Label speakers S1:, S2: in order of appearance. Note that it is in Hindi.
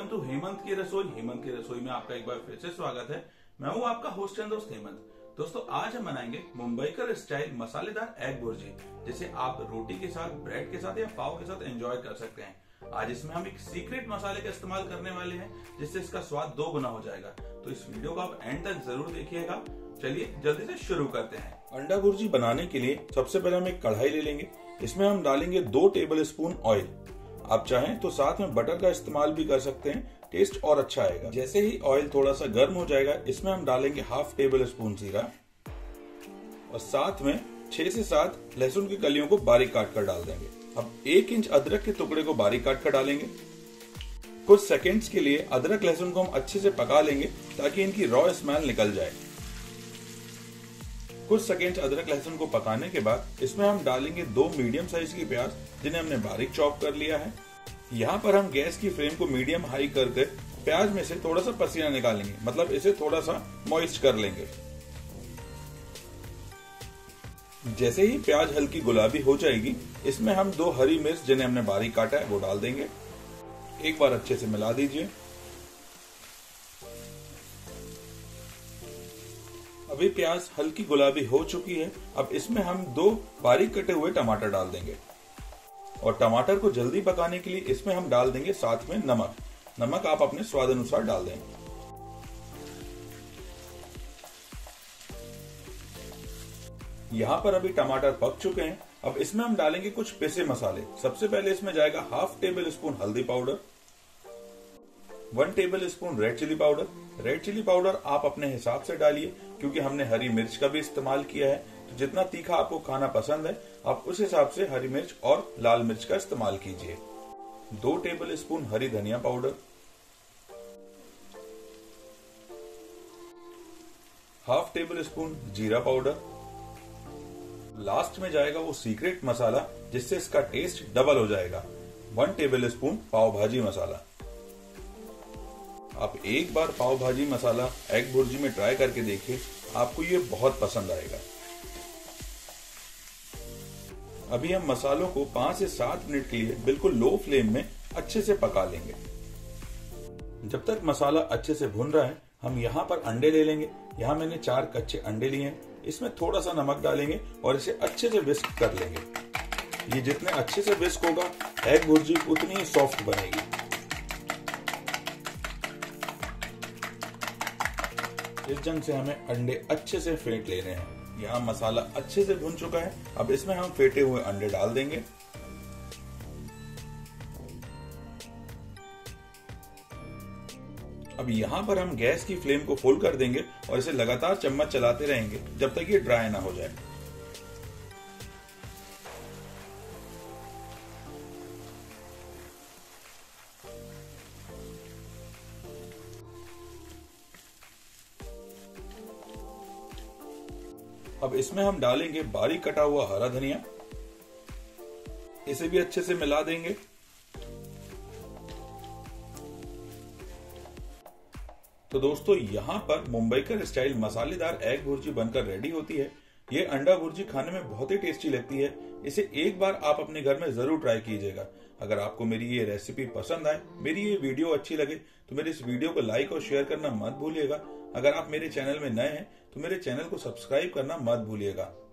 S1: वेलकम टू हेमंत की रसोई। हेमंत की रसोई में आपका एक बार फिर से स्वागत है। मैं हूं आपका होस्ट एंड दोस्त हेमंत। दोस्तों, आज हम बनाएंगे मुंबईकर स्टाइल मसालेदार एग भुर्जी, जिसे आप रोटी के साथ, ब्रेड के साथ या पाव के साथ एंजॉय कर सकते हैं। आज इसमें हम एक सीक्रेट मसाले का इस्तेमाल करने वाले हैं, जिससे इसका स्वाद 2 गुना हो जाएगा। तो इस वीडियो को आप एंड तक जरूर देखिएगा। चलिए जल्दी से शुरू करते हैं।
S2: अंडा भुर्जी बनाने के लिए सबसे पहले हम एक कढ़ाई ले लेंगे। इसमें हम डालेंगे 2 टेबल स्पून ऑयल। आप चाहें तो साथ में बटर का इस्तेमाल भी कर सकते हैं, टेस्ट और अच्छा आएगा। जैसे ही ऑयल थोड़ा सा गर्म हो जाएगा, इसमें हम डालेंगे 1/2 टेबल स्पून जीरा और साथ में 6 से 7 लहसुन की कलियों को बारीक काट कर डाल देंगे। अब 1 इंच अदरक के टुकड़े को बारीक काट कर डालेंगे। कुछ सेकेंड्स के लिए अदरक लहसुन को हम अच्छे से पका लेंगे ताकि इनकी रॉ स्मेल निकल जाए। कुछ सेकेंड्स अदरक लहसुन को पकाने के बाद इसमें हम डालेंगे 2 मीडियम साइज की प्याज, जिन्हें हमने बारीक चॉप कर लिया है। यहाँ पर हम गैस की फ्लेम को मीडियम हाई करके प्याज में से थोड़ा सा पसीना निकालेंगे, मतलब इसे थोड़ा सा मॉइस्ट कर लेंगे। जैसे ही प्याज हल्की गुलाबी हो जाएगी, इसमें हम 2 हरी मिर्च, जिन्हें हमने बारीक काटा है, वो डाल देंगे। एक बार अच्छे से मिला दीजिए। अभी प्याज हल्की गुलाबी हो चुकी है। अब इसमें हम 2 बारीक कटे हुए टमाटर डाल देंगे और टमाटर को जल्दी पकाने के लिए इसमें हम डाल देंगे साथ में नमक। नमक आप अपने स्वाद अनुसार डाल दें। यहाँ पर अभी टमाटर पक चुके हैं। अब इसमें हम डालेंगे कुछ पिसे मसाले। सबसे पहले इसमें जाएगा 1/2 टेबल स्पून हल्दी powder, 1 tablespoon red chilli powder. Red chilli powder आप अपने हिसाब से डालिए, क्योंकि हमने हरी मिर्च का भी इस्तेमाल किया है, तो जितना तीखा आपको खाना पसंद है आप उस हिसाब से हरी मिर्च और लाल मिर्च का इस्तेमाल कीजिए। 2 टेबल स्पून हरी धनिया पाउडर, 1/2 टेबल स्पून जीरा पाउडर। लास्ट में जाएगा वो सीक्रेट मसाला, जिससे इसका टेस्ट डबल हो जाएगा, 1 टेबल स्पून पाव भाजी मसाला। आप एक बार पाव भाजी मसाला एग भुर्जी में ट्राई करके देखिए, आपको ये बहुत पसंद आएगा। अभी हम मसालों को 5 से 7 मिनट के लिए बिल्कुल लो फ्लेम में अच्छे से पका लेंगे। जब तक मसाला अच्छे से भुन रहा है, हम यहाँ पर अंडे ले लेंगे। यहाँ मैंने 4 कच्चे अंडे लिए हैं। इसमें थोड़ा सा नमक डालेंगे और इसे अच्छे से विस्क कर लेंगे। ये जितने अच्छे से विस्क होगा, एग भुर्जी उतनी ही सॉफ्ट बनेगी। इस जंग से हमें अंडे अच्छे से फेंट लेने हैं। यहाँ मसाला अच्छे से भुन चुका है। अब इसमें हम फेंटे हुए अंडे डाल देंगे। अब यहाँ पर हम गैस की फ्लेम को फुल कर देंगे और इसे लगातार चम्मच चलाते रहेंगे जब तक ये ड्राई ना हो जाए। अब इसमें हम डालेंगे बारीक कटा हुआ हरा धनिया। इसे भी अच्छे से मिला देंगे। तो दोस्तों, यहाँ पर मुंबईकर स्टाइल मसालेदार एग भुर्जी बनकर रेडी होती है। ये अंडा भुर्जी खाने में बहुत ही टेस्टी लगती है। इसे एक बार आप अपने घर में जरूर ट्राई कीजिएगा। अगर आपको मेरी ये रेसिपी पसंद आए, मेरी ये वीडियो अच्छी लगे, तो मेरे इस वीडियो को लाइक और शेयर करना मत भूलिएगा। अगर आप मेरे चैनल में नए हैं तो मेरे चैनल को सब्सक्राइब करना मत भूलिएगा।